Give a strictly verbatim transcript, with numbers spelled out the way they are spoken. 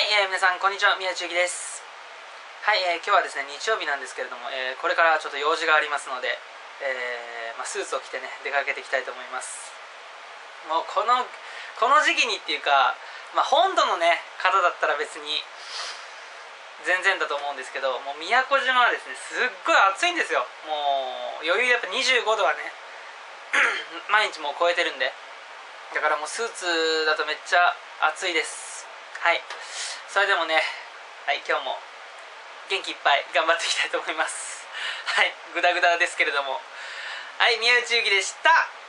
はい、えー、皆さんこんにちは、宮内ゆきです。はい、えー、今日はですね日曜日なんですけれども、えー、これからちょっと用事がありますので、えーまあ、スーツを着てね出かけていきたいと思います。もうこのこの時期にっていうか、まあ、本土のね方だったら別に全然だと思うんですけど、もう宮古島はですねすっごい暑いんですよ。もう余裕でやっぱにじゅうごどはね毎日もう超えてるんで、だからもうスーツだとめっちゃ暑いです。はい、それでもね、はい、今日も元気いっぱい頑張っていきたいと思います。はい、グダグダですけれども。はい、宮内ゆきでした。